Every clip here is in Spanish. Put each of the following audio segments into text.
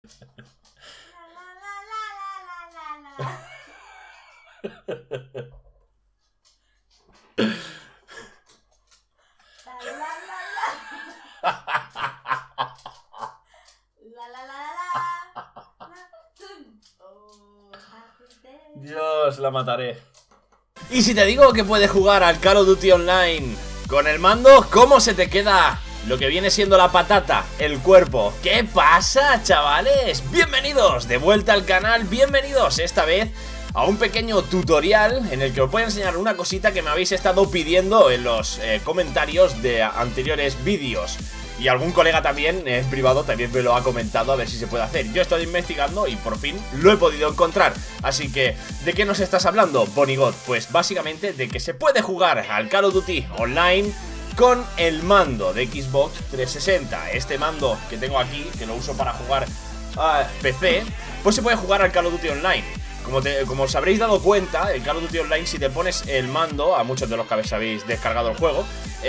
Dios, la mataré. Y si te digo que puedes jugar al Call of Duty Online con el mando, ¿cómo se te queda lo que viene siendo la patata, el cuerpo? ¿Qué pasa, chavales? Bienvenidos de vuelta al canal, bienvenidos esta vez a un pequeño tutorial en el que os voy a enseñar una cosita que me habéis estado pidiendo en los comentarios de anteriores vídeos. Y algún colega también en privado también me lo ha comentado a ver si se puede hacer. Yo he estado investigando y por fin lo he podido encontrar. Así que, ¿de qué nos estás hablando, Bonigot? Pues básicamente de que se puede jugar al Call of Duty Online con el mando de Xbox 360. Este mando que tengo aquí, que lo uso para jugar a PC, pues se puede jugar al Call of Duty Online. Como os habréis dado cuenta, el Call of Duty Online, si te pones el mando, a muchos de los que habéis descargado el juego,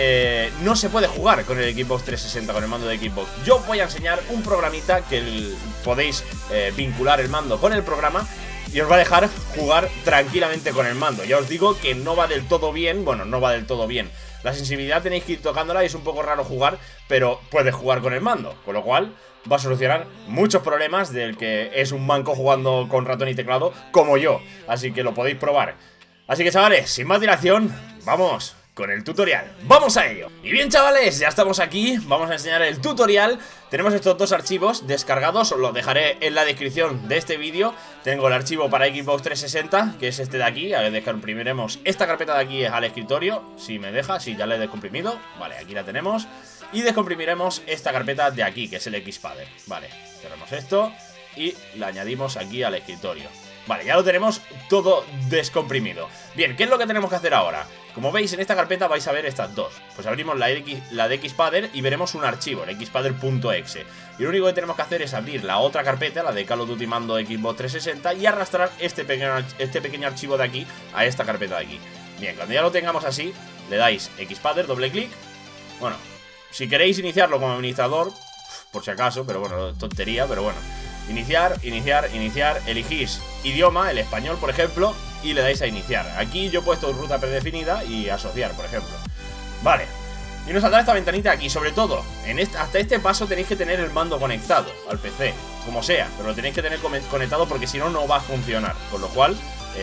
no se puede jugar con el Xbox 360, con el mando de Xbox. Yo voy a enseñar un programita que podéis vincular el mando con el programa y os va a dejar jugar tranquilamente con el mando. Ya os digo que no va del todo bien, bueno, no va del todo bien. La sensibilidad tenéis que ir tocándola y es un poco raro jugar, pero puedes jugar con el mando, con lo cual va a solucionar muchos problemas del que es un manco jugando con ratón y teclado como yo. Así que lo podéis probar. Así que, chavales, sin más dilación, vamos con el tutorial. ¡Vamos a ello! Y bien, chavales, ya estamos aquí. Vamos a enseñar el tutorial. Tenemos estos dos archivos descargados. Os los dejaré en la descripción de este vídeo. Tengo el archivo para Xbox 360, que es este de aquí. A ver, descomprimiremos esta carpeta de aquí al escritorio. Si me deja, si ya la he descomprimido. Vale, aquí la tenemos. Y descomprimiremos esta carpeta de aquí, que es el Xpadder. Vale, cerramos esto y la añadimos aquí al escritorio. Vale, ya lo tenemos todo descomprimido. Bien, ¿qué es lo que tenemos que hacer ahora? Como veis, en esta carpeta vais a ver estas dos. Pues abrimos la de Xpadder y veremos un archivo, el xpadder.exe. Y lo único que tenemos que hacer es abrir la otra carpeta, la de Call of Duty Mando Xbox 360, y arrastrar este pequeño archivo de aquí a esta carpeta de aquí. Bien, cuando ya lo tengamos así, le dais Xpadder, doble clic. Bueno, si queréis iniciarlo como administrador, por si acaso, pero bueno, tontería, pero bueno. Iniciar, elegís idioma, el español, por ejemplo, y le dais a iniciar. Aquí yo he puesto ruta predefinida y asociar, por ejemplo. Vale, y nos saldrá esta ventanita aquí. Sobre todo, hasta este paso tenéis que tener el mando conectado al PC, como sea, pero lo tenéis que tener conectado porque si no, no va a funcionar. Con lo cual,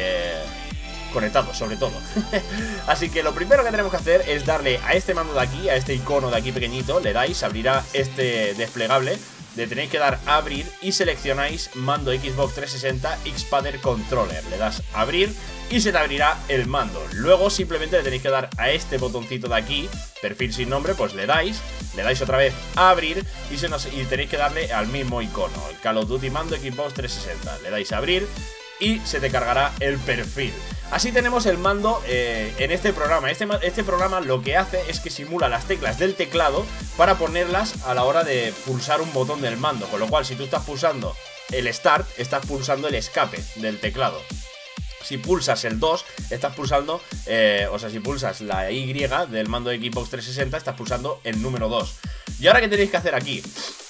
conectado, sobre todo. Así que lo primero que tenemos que hacer es darle a este mando de aquí, a este icono de aquí pequeñito. Le dais, abrirá este desplegable. Le tenéis que dar a abrir y seleccionáis mando Xbox 360 Xpadder Controller. Le das a abrir y se te abrirá el mando. Luego simplemente le tenéis que dar a este botoncito de aquí, perfil sin nombre, pues le dais otra vez a abrir y tenéis que darle al mismo icono, el Call of Duty Mando Xbox 360. Le dais a abrir y se te cargará el perfil. Así tenemos el mando en este programa. Este programa lo que hace es que simula las teclas del teclado para ponerlas a la hora de pulsar un botón del mando. Con lo cual, si tú estás pulsando el Start, estás pulsando el escape del teclado. Si pulsas el 2, estás pulsando, si pulsas la Y del mando de Xbox 360, estás pulsando el número 2. ¿Y ahora qué tenéis que hacer aquí?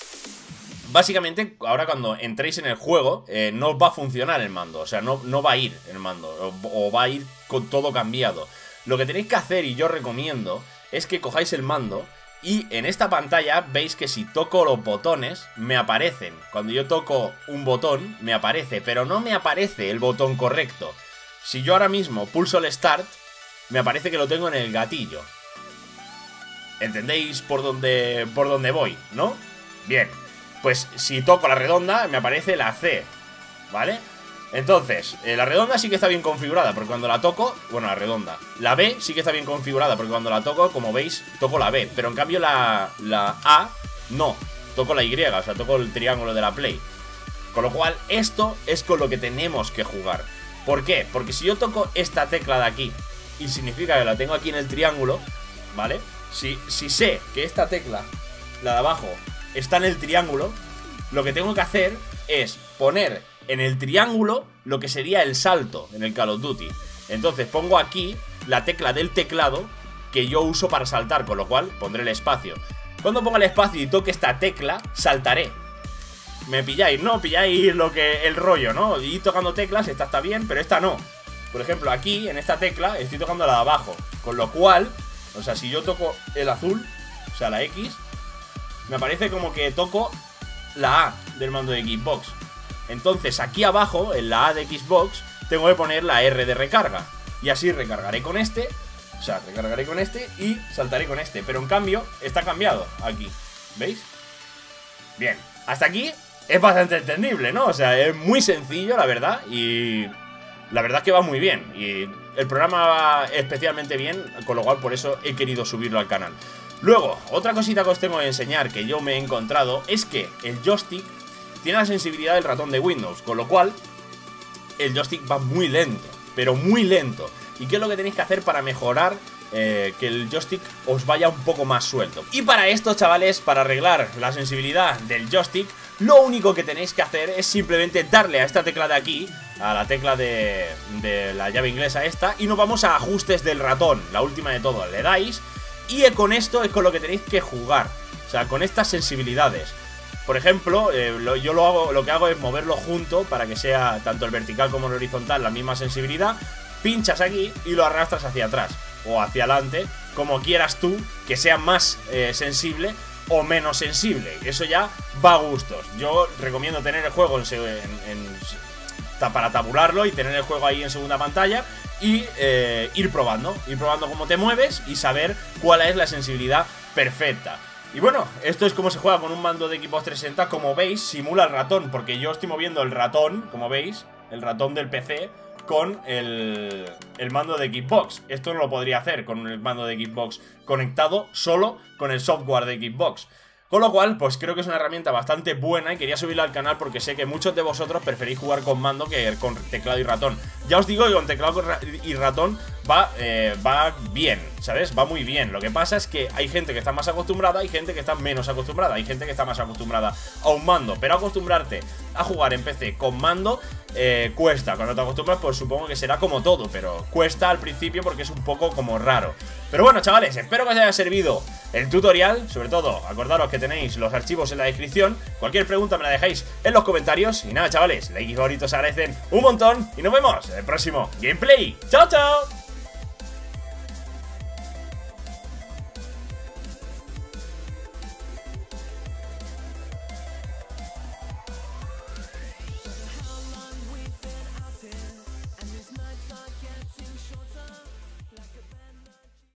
Básicamente, ahora cuando entréis en el juego, no os va a funcionar el mando. O sea, no va a ir el mando, o va a ir con todo cambiado. Lo que tenéis que hacer, y yo recomiendo, es que cojáis el mando y en esta pantalla veis que si toco los botones, me aparecen. Cuando yo toco un botón, me aparece, pero no me aparece el botón correcto. Si yo ahora mismo pulso el Start, me aparece que lo tengo en el gatillo. ¿Entendéis por dónde voy, no? Bien. Pues si toco la redonda, me aparece la C, ¿vale? Entonces, la redonda sí que está bien configurada, porque cuando la toco, bueno, la redonda. La B sí que está bien configurada, porque cuando la toco, como veis, toco la B. Pero en cambio la A, no, toco la Y, o sea, toco el triángulo de la Play. Con lo cual, esto es con lo que tenemos que jugar. ¿Por qué? Porque si yo toco esta tecla de aquí, y significa que la tengo aquí en el triángulo, ¿vale? Si sé que esta tecla, la de abajo, está en el triángulo, lo que tengo que hacer es poner en el triángulo lo que sería el salto en el Call of Duty. Entonces pongo aquí la tecla del teclado que yo uso para saltar, con lo cual pondré el espacio. Cuando ponga el espacio y toque esta tecla, saltaré. me pilláis, ¿no? Pilláis el rollo, ¿no? Y tocando teclas, esta está bien, pero esta no. Por ejemplo, aquí, en esta tecla, estoy tocando la de abajo. Con lo cual, o sea, si yo toco el azul, o sea, la X, me parece como que toco la A del mando de Xbox. Entonces, aquí abajo, en la A de Xbox, tengo que poner la R de recarga. Y así recargaré con este, o sea, recargaré con este y saltaré con este. Pero en cambio, está cambiado aquí, ¿veis? Bien, hasta aquí es bastante entendible, ¿no? O sea, es muy sencillo, la verdad. Y la verdad es que va muy bien. Y el programa va especialmente bien, con lo cual por eso he querido subirlo al canal. Luego, otra cosita que os tengo que enseñar que yo me he encontrado es que el joystick tiene la sensibilidad del ratón de Windows, con lo cual el joystick va muy lento, pero muy lento. ¿Y qué es lo que tenéis que hacer para mejorar que el joystick os vaya un poco más suelto? Y para esto, chavales, para arreglar la sensibilidad del joystick, lo único que tenéis que hacer es simplemente darle a esta tecla de aquí, a la tecla de la llave inglesa esta, y nos vamos a ajustes del ratón, la última de todo, le dais, y con esto es con lo que tenéis que jugar, o sea, con estas sensibilidades. Por ejemplo, yo lo que hago es moverlo junto para que sea tanto el vertical como el horizontal la misma sensibilidad. Pinchas aquí y lo arrastras hacia atrás o hacia adelante, como quieras tú, que sea más sensible o menos sensible. Eso ya va a gustos. Yo recomiendo tener el juego para tabularlo y tener el juego ahí en segunda pantalla y ir probando cómo te mueves y saber cuál es la sensibilidad perfecta. Y bueno, esto es como se juega con un mando de Xbox 360. Como veis, simula el ratón, porque yo estoy moviendo el ratón, como veis, el ratón del PC con el mando de Xbox. Esto no lo podría hacer con el mando de Xbox conectado solo con el software de Xbox. Con lo cual, pues creo que es una herramienta bastante buena y quería subirla al canal porque sé que muchos de vosotros preferís jugar con mando que con teclado y ratón. Ya os digo que con teclado y ratón va bien, ¿sabes? Va muy bien. Lo que pasa es que hay gente que está más acostumbrada y gente que está menos acostumbrada. Hay gente que está más acostumbrada a un mando, pero acostumbrarte a jugar en PC con mando cuesta. Cuando te acostumbras, pues supongo que será como todo, pero cuesta al principio porque es un poco como raro. Pero bueno, chavales, espero que os haya servido el tutorial. Sobre todo, acordaros que tenéis los archivos en la descripción. Cualquier pregunta me la dejáis en los comentarios. Y nada, chavales, likes y favoritos se agradecen un montón. Y nos vemos en el próximo gameplay. ¡Chao, chao!